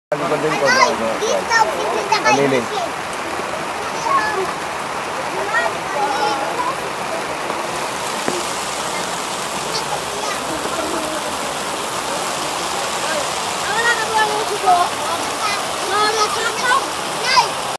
Ano din po na Kanilin. Wala ka buwan mo siguro.